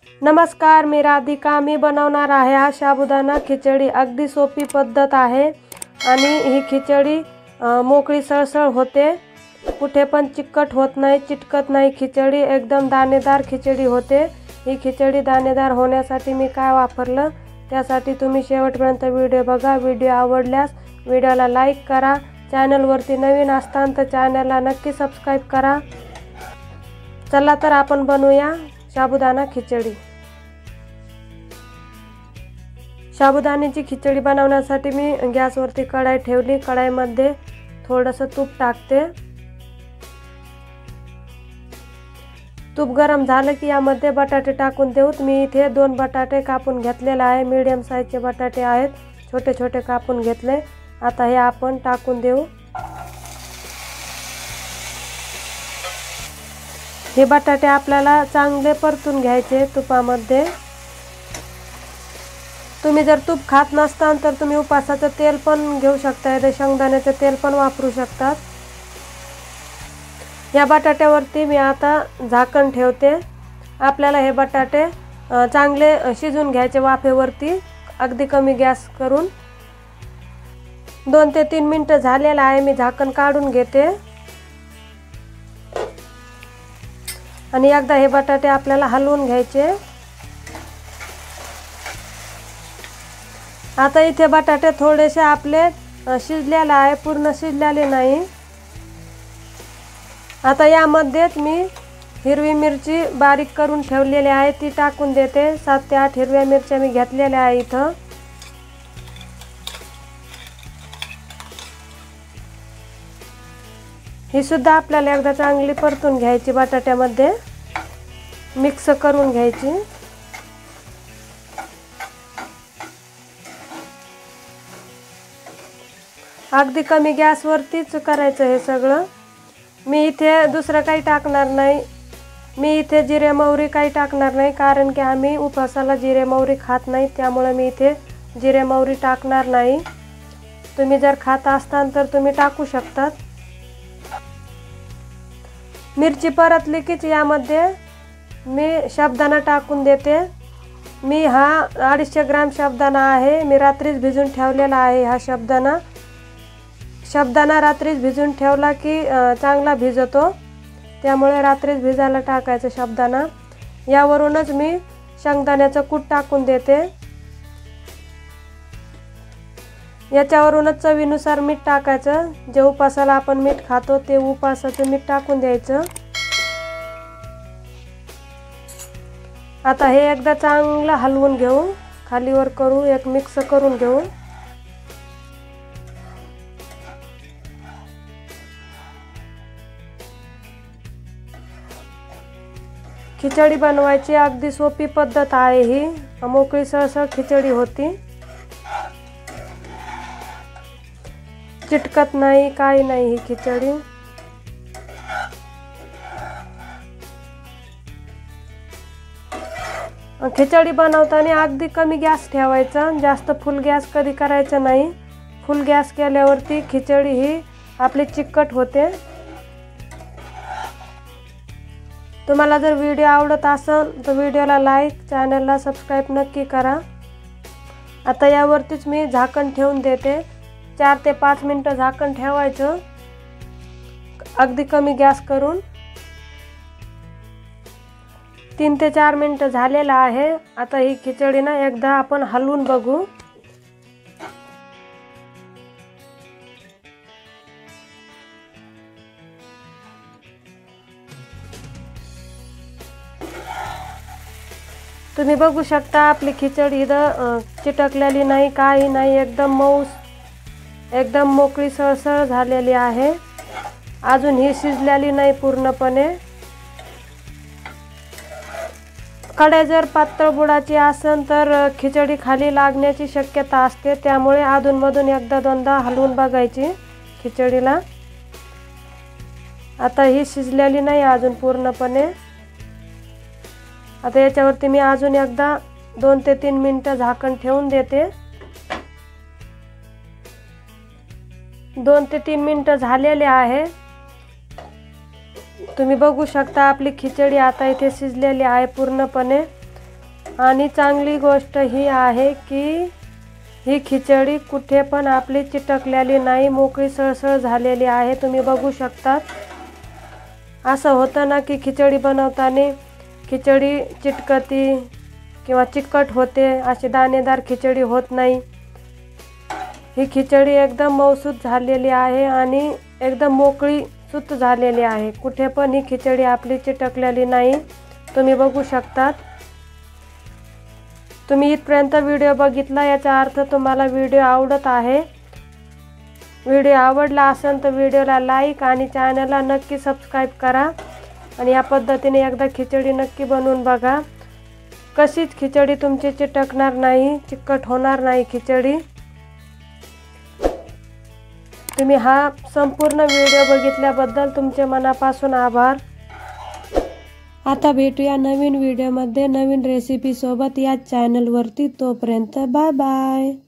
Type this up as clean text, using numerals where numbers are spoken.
नमस्कार, मी राधिका. मी बनवणार आहे हा साबुदाणा खिचडी. अगदी सोपी पद्धत आहे आणि ही खिचडी मोकळी सळसळ होते. कुठे पण चिकट होत नाही, चिटकत नाही. खिचडी एकदम दाणेदार खिचडी होते. ही खिचडी दाणेदार होण्यासाठी मी काय वापरलं त्यासाठी तुम्ही शेवटपर्यंत व्हिडिओ बघा. व्हिडिओ आवडल्यास व्हिडिओला लाईक करा. चॅनलवरती नवीन असताना तर चॅनलला नक्की सबस्क्राईब करा. चला तर आपण बनवूया साबुदाणा खिचडी. साबुदाण्याची खिचडी बनवण्यासाठी मी गॅसवरती कढाई ठेवली. कढाईमध्ये थोडंसं तूप टाकते. तूप गरम झालं की यामध्ये बटाटे टाकून देऊत. मी इथे 2 बटाटे कापून घेतलेले आहे. मीडियम साईजचे बटाटे आहेत, छोटे छोटे कापून घेतले. आता हे आपण टाकून देऊ. हे बटाटे आपल्याला चांगले परतून घ्यायचे तुपामध्ये. तुम्ही जर तूप खात नसताल तर तुम्ही उपासाचं तेल पण घेऊ शकता. शेंगदाण्याचं तेल पण वापरू शकतात. या बटाट्यावरती मी आता झाकण ठेवते. आपल्याला हे बटाटे चांगले शिजून घ्यायचे वाफेवरती, अगदी कमी गॅस करून. 2 ते 3 मिनिटं झालेलं आहे. मी झाकण काढून घेते आणि एकदा हे बटाटे आपल्याला हलवून घ्यायचे. आता इथे बटाटे थोडेसे आपले शिजलेले आहे, पूर्ण शिजलेले नाही. आता यामध्येच मी हिरवी मिरची बारीक करून ठेवलेली आहे, ती टाकून देते. 7 ते 8 हिरव्या मिरच्या मी घेतलेल्या आहे इथं. ही सुद्धा आपल्याला एकदा चांगली परतून घ्यायची, बटाट्यामध्ये मिक्स करून घ्यायची. अगदी कमी गॅसवरतीच करायचं हे सगळं. मी इथे दुसरं काही टाकणार नाही. मी इथे जिरे मोहरी काही टाकणार नाही, कारण की आम्ही उपवासाला जिरे मोहरी खात नाही. त्यामुळे मी इथे जिरे मोहरी टाकणार नाही. तुम्ही जर खात असताल तर तुम्ही टाकू शकतात. मिरची परतली कीच यामध्ये मी साबुदाणा टाकून देते. मी हा 250 ग्राम साबुदाणा आहे. मी रात्रीच भिजून ठेवलेला आहे. हा साबुदाणा रात्रीच भिजून ठेवला की चांगला भिजतो. त्यामुळे रात्रीच भिजायला टाकायचं साबुदाणा. यावरूनच मी शेंगदाण्याचं कूट टाकून देते. याच्यावरूनच चवीनुसार मीठ टाकायचं. जे उपासाला आपण मीठ खातो ते उपासाचं मीठ टाकून द्यायचं. आता हे एकदा चांगलं हलवून घेऊ, खालीवर करू, एक मिक्स करून घेऊ. खिचडी बनवायची अगदी सोपी पद्धत आहे ही. मोकळी सळसळ खिचडी होती, चिटकत नाही, काही नाही ही खिचडी. खिचडी बनवताना अगदी कमी गॅस ठेवायचा, जास्त फुल गॅस कधी करायचं नाही. फुल गॅस केल्यावरती खिचडी ही आपली चिकट होते. तुम्हाला जर व्हिडिओ आवडत असेल तर व्हिडिओला लाईक, चॅनलला सबस्क्राईब नक्की करा. आता यावरतीच मी झाकण ठेवून देते. 4 ते 5 मिनिटं झाकण ठेवायचं, अगदी कमी गॅस करून. 3 ते 4 मिनिटं झालेलं आहे. आता ही खिचडी ना एकदा आपण हलवून बघू. तुम्ही बघू शकता आपली खिचडी इथं चिटकलेली नाही, काही नाही. एकदम मऊ, एकदम मोकळी सळसळ झालेली आहे. अजून ही शिजलेली नाही पूर्णपणे. कढई जर पातळ बुडाची असेल तर खिचडी खाली लागण्याची शक्यता असते. त्यामुळे अधूनमधून एकदा दोनदा हलवून बघायची खिचडीला. आता ही शिजलेली नाही अजून पूर्णपणे. आता याच्यावरती मी अजून एकदा 2 ते 3 मिनिटं झाकण ठेवून देते. 2 ते 3 मिनिटं झालेले आहे. तुम्ही बघू शकता आपली खिचडी आता इथे शिजलेली आहे पूर्णपणे. आणि चांगली गोष्ट ही आहे की ही खिचडी कुठे पण आपली चिटकलेली नाही, मोकळी सळसळ झालेली आहे। तुम्ही बघू शकता। असं होतं ना की खिचडी बनवताना खिचडी चिटकती किंवा चिकट होते, अशी दाणेदार खिचडी होत नाही। ही खिचडी एकदम मऊसूत झालेली आहे आणि एकदम मोकळी सूत झालेली आहे। कुठे पण ही खिचडी आपली चिटकलेली नाही, तुम्ही बघू शकता। तुम्ही इथपर्यंत व्हिडिओ बघितला याचा अर्थ तुम्हाला व्हिडिओ आवडत आहे। व्हिडिओ आवडला असेल तर व्हिडिओला लाईक आणि चॅनलला नक्की सबस्क्राईब करा आणि या पद्धतीने एकदा खिचडी नक्की बनवून बघा। कशीच खिचडी तुमची चिटकणार नाही, चिकट होणार नाही खिचडी। तुम्ही हा संपूर्ण व्हिडिओ बघितल्याबद्दल तुमचे मनापासून आभार। आता भेटूया नवीन व्हिडिओमध्ये नवीन रेसिपी सोबत या चॅनलवरती। तोपर्यंत बाय बाय।